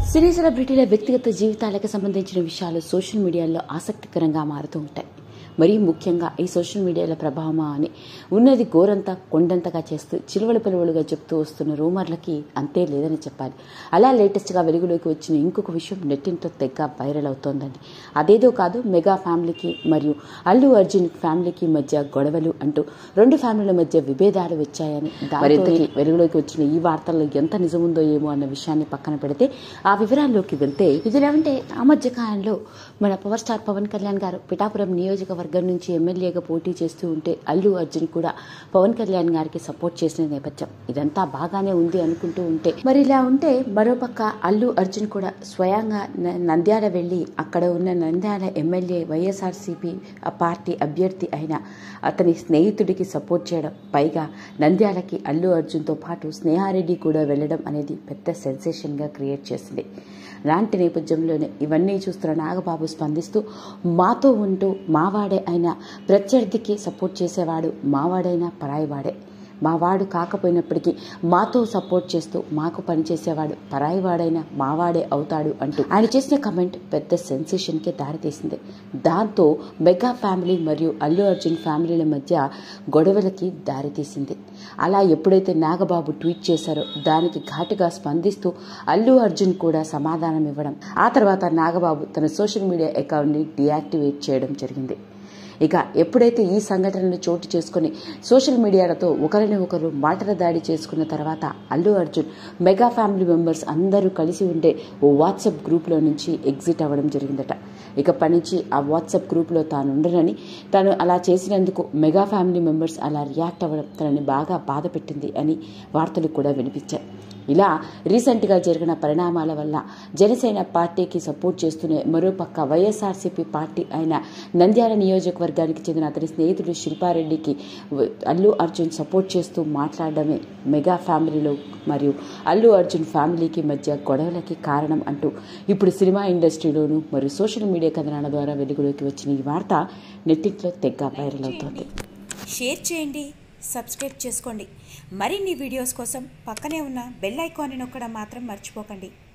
సినీ సెలబ్రిటీల వ్యక్తిగత జీవితాలకు సంబంధించిన విషయాలు సోషల్ మీడియాలో ఆసక్తికరంగా మారుతూ ఉంటాయి. మరీ ముఖ్యంగా ఈ సోషల్ మీడియాల ప్రభావమా అని ఉన్నది గోరంతా కొండంతగా చేస్తూ చిలువల పిలువలుగా చెప్తూ వస్తున్న రూమర్లకి అంతే లేదని చెప్పాలి. అలా లేటెస్ట్గా వెలుగులోకి వచ్చిన ఇంకొక విషయం నెట్టింట్లో తెగ వైరల్ అవుతోందండి. అదేదో కాదు, మెగా ఫ్యామిలీకి మరియు అల్లు అర్జున్ ఫ్యామిలీకి మధ్య గొడవలు అంటూ రెండు ఫ్యామిలీల మధ్య విభేదాలు వచ్చాయని వెలుగులోకి వచ్చిన ఈ వార్తల్లో ఎంత నిజముందో ఏమో అన్న విషయాన్ని పక్కన పెడితే ఆ వివరాల్లోకి వెళ్తే ఇదిలేమంటే ఆ మధ్య కాలంలో మన పవర్ స్టార్ పవన్ కళ్యాణ్ గారు పిఠాపురం నియోజకవర్గం నుంచి ఎమ్మెల్యేగా పోటీ చేస్తూ ఉంటే అల్లు అర్జున్ కూడా పవన్ కళ్యాణ్ గారికి సపోర్ట్ చేసిన నేపథ్యం. ఇదంతా బాగానే ఉంది అనుకుంటూ ఉంటే మరి ఇలా ఉంటే మరోపక్క అల్లు అర్జున్ కూడా స్వయంగా నంద్యాల వెళ్లి అక్కడ ఉన్న నంద్యాల ఎమ్మెల్యే వైఎస్ఆర్సీపీ పార్టీ అభ్యర్థి అయిన అతని స్నేహితుడికి సపోర్ట్ చేయడం, పైగా నంద్యాలకి అల్లు అర్జున్తో పాటు స్నేహారెడ్డి కూడా వెళ్లడం అనేది పెద్ద సెన్సేషన్గా క్రియేట్ చేసింది. లాంటి నేపథ్యంలోనే ఇవన్నీ చూస్తున్న నాగబాబు స్పందిస్తూ, మాతో ఉంటూ మావాడే అయినా ప్రత్యర్థికి సపోర్ట్ చేసేవాడు మావాడైనా పరాయివాడే, మావాడు కాకపోయినప్పటికీ మాతో సపోర్ట్ చేస్తూ మాకు పనిచేసేవాడు పరాయివాడైనా మావాడే అవుతాడు అంటూ ఆయన చేసిన కమెంట్ పెద్ద సెన్సేషన్కి దారితీసింది. దాంతో మెగా ఫ్యామిలీ మరియు అల్లు అర్జున్ ఫ్యామిలీల మధ్య గొడవలకి దారితీసింది. అలా ఎప్పుడైతే నాగబాబు ట్వీట్ చేశారో దానికి ఘాటుగా స్పందిస్తూ అల్లు అర్జున్ కూడా సమాధానం ఇవ్వడం, ఆ తర్వాత నాగబాబు తన సోషల్ మీడియా అకౌంట్ని డీయాక్టివేట్ చేయడం జరిగింది. ఇక ఎప్పుడైతే ఈ సంఘటనలు చోటు చేసుకుని సోషల్ మీడియాలతో ఒకరిని ఒకరు మాటల దాడి చేసుకున్న తర్వాత Allu Arjun mega family members అందరూ కలిసి ఉండే ఓ వాట్సాప్ గ్రూప్లో నుంచి ఎగ్జిట్ అవ్వడం జరిగిందట. ఇకప్పటి నుంచి ఆ వాట్సాప్ గ్రూప్లో తాను ఉండనని, తాను అలా చేసినందుకు మెగా ఫ్యామిలీ మెంబర్స్ అలా రియాక్ట్ అవ్వడం తనని బాగా బాధ పెట్టింది అని వార్తలు కూడా వినిపించాయి. ఇలా రీసెంట్గా జరిగిన పరిణామాల వల్ల జనసేన పార్టీకి సపోర్ట్ చేస్తూనే మరోపక్క వైఎస్ఆర్సీపీ పార్టీ అయిన నంద్యాల నియోజకవర్గానికి చెందిన అతని స్నేహితుడు శిల్పారెడ్డికి అల్లు అర్జున్ సపోర్ట్ చేస్తూ మాట్లాడడమే మెగా ఫ్యామిలీలో మరియు అల్లు అర్జున్ ఫ్యామిలీకి మధ్య గొడవలకి కారణం అంటూ ఇప్పుడు సినిమా ఇండస్ట్రీలోనూ మరియు సోషల్ మీడియా కథనాల ద్వారా వెలుగులోకి వచ్చిన ఈ వార్త నెట్టింట్లో తెగ వైరల్ అవుతోంది. షేర్ చేయండి, సబ్స్క్రైబ్ చేసుకోండి. మరిన్ని వీడియోస్ కోసం పక్కనే ఉన్న బెల్ ఐకాన్ని నొక్కడం మాత్రం మర్చిపోకండి.